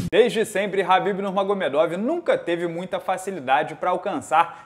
Desde sempre, Khabib Nurmagomedov nunca teve muita facilidade para alcançar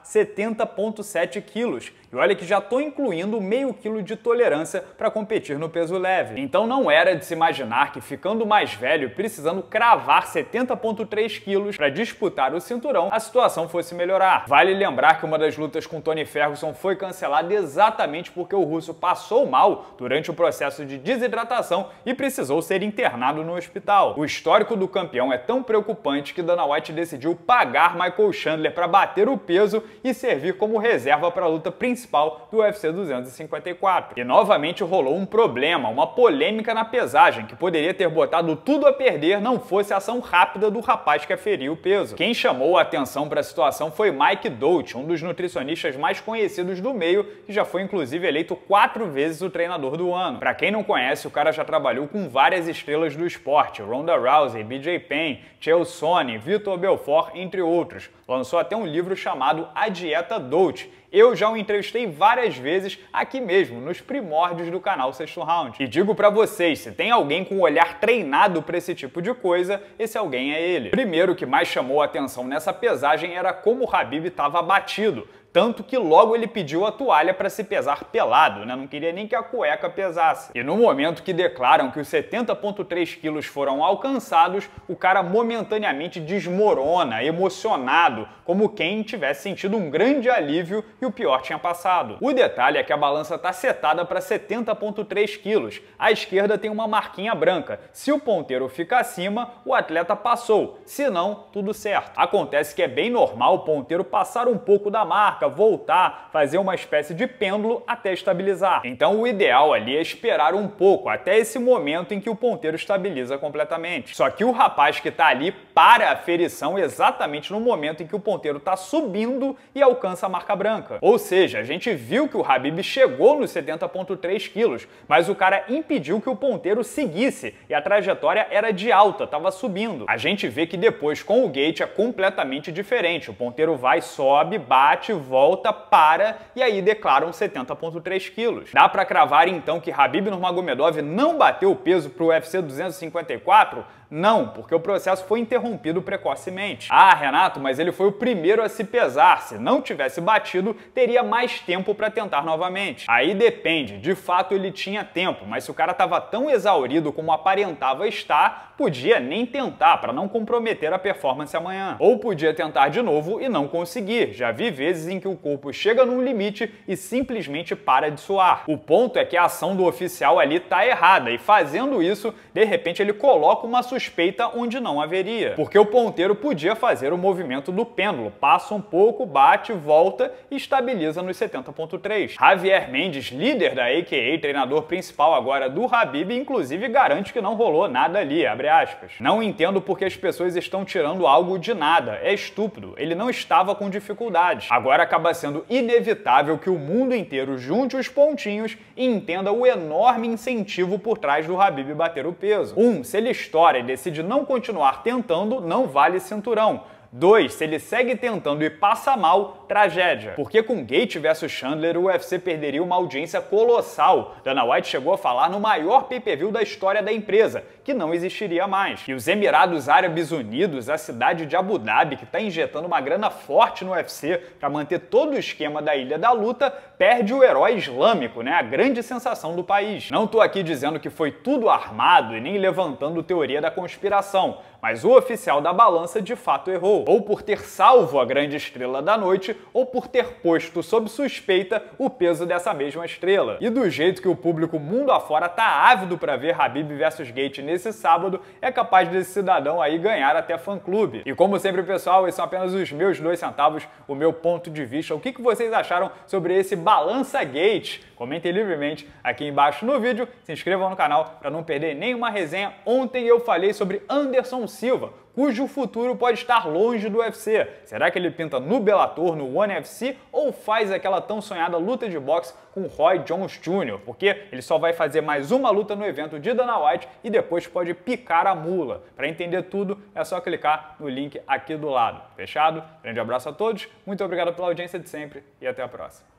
70,7 quilos. E olha que já estou incluindo meio quilo de tolerância para competir no peso leve. Então não era de se imaginar que ficando mais velho, precisando cravar 70,3 quilos para disputar o cinturão, a situação fosse melhorar. Vale lembrar que uma das lutas com Tony Ferguson foi cancelada exatamente porque o russo passou mal durante o processo de desidratação e precisou ser internado no hospital. O histórico do campeão é tão preocupante que Dana White decidiu pagar Michael Chandler para bater o peso e servir como reserva para a luta principal do UFC 254. E novamente rolou um problema, uma polêmica na pesagem, que poderia ter botado tudo a perder não fosse a ação rápida do rapaz que aferiu o peso. Quem chamou a atenção para a situação foi Mike Dolce, um dos nutricionistas mais conhecidos do meio, que já foi inclusive eleito 4 vezes o treinador do ano. Para quem não conhece, o cara já trabalhou com várias estrelas do esporte, Ronda Rousey, BJ Penn, Chael Sonnen, Vitor Belfort, entre outros. Lançou até um livro chamado A Dieta Dolce. Eu já o entrevistei várias vezes aqui mesmo, nos primórdios do canal Sexto Round. E digo pra vocês, se tem alguém com um olhar treinado pra esse tipo de coisa, esse alguém é ele. Primeiro, o que mais chamou a atenção nessa pesagem era como o Khabib estava abatido. Tanto que logo ele pediu a toalha para se pesar pelado, né? Não queria nem que a cueca pesasse. E no momento que declaram que os 70,3 quilos foram alcançados, o cara momentaneamente desmorona, emocionado, como quem tivesse sentido um grande alívio e o pior tinha passado. O detalhe é que a balança está setada para 70,3 quilos. À esquerda tem uma marquinha branca. Se o ponteiro fica acima, o atleta passou. Se não, tudo certo. Acontece que é bem normal o ponteiro passar um pouco da marca, voltar, fazer uma espécie de pêndulo até estabilizar. Então o ideal ali é esperar um pouco, até esse momento em que o ponteiro estabiliza completamente. Só que o rapaz que está ali para a ferição exatamente no momento em que o ponteiro está subindo e alcança a marca branca. Ou seja, a gente viu que o Khabib chegou nos 70,3 quilos, mas o cara impediu que o ponteiro seguisse e a trajetória era de alta, estava subindo. A gente vê que depois com o gate é completamente diferente. O ponteiro vai, sobe, bate, volta, para e aí declaram 70,3 quilos. Dá pra cravar então que Khabib Nurmagomedov não bateu o peso pro UFC 254? Não, porque o processo foi interrompido precocemente. Ah, Renato, mas ele foi o primeiro a se pesar. Se não tivesse batido, teria mais tempo para tentar novamente. Aí depende, de fato ele tinha tempo, mas se o cara estava tão exaurido como aparentava estar, podia nem tentar para não comprometer a performance amanhã. Ou podia tentar de novo e não conseguir. Já vi vezes em que o corpo chega num limite e simplesmente para de suar. O ponto é que a ação do oficial ali tá errada e fazendo isso, de repente ele coloca uma suspeita onde não haveria. Porque o ponteiro podia fazer o movimento do pêndulo, passa um pouco, bate, volta e estabiliza nos 70,3. Javier Mendes, líder da AKA, treinador principal agora do Khabib, inclusive garante que não rolou nada ali, abre aspas. Não entendo porque as pessoas estão tirando algo de nada, é estúpido, ele não estava com dificuldade. Agora acaba sendo inevitável que o mundo inteiro junte os pontinhos e entenda o enorme incentivo por trás do Khabib bater o peso. Se ele estoura e decide não continuar tentando, não vale cinturão. 2. Se ele segue tentando e passa mal, tragédia. Porque com Gate vs Chandler, o UFC perderia uma audiência colossal. Dana White chegou a falar no maior pay-per-view da história da empresa, que não existiria mais. E os Emirados Árabes Unidos, a cidade de Abu Dhabi, que está injetando uma grana forte no UFC para manter todo o esquema da Ilha da Luta, perde o herói islâmico, né? A grande sensação do país. Não tô aqui dizendo que foi tudo armado e nem levantando teoria da conspiração, mas o oficial da balança de fato errou. Ou por ter salvo a grande estrela da noite, ou por ter posto sob suspeita o peso dessa mesma estrela. E do jeito que o público mundo afora tá ávido para ver Khabib vs Gate nesse sábado, é capaz desse cidadão aí ganhar até fã-clube. E como sempre, pessoal, esses são apenas os meus 2 centavos, o meu ponto de vista. O que vocês acharam sobre esse Balança Gate? Comentem livremente aqui embaixo no vídeo, se inscrevam no canal para não perder nenhuma resenha. Ontem eu falei sobre Anderson Silva, cujo futuro pode estar longe do UFC. Será que ele pinta no Bellator, no ONE FC, ou faz aquela tão sonhada luta de boxe com Roy Jones Jr., porque ele só vai fazer mais uma luta no evento de Dana White e depois pode picar a mula. Para entender tudo, é só clicar no link aqui do lado. Fechado? Grande abraço a todos, muito obrigado pela audiência de sempre e até a próxima.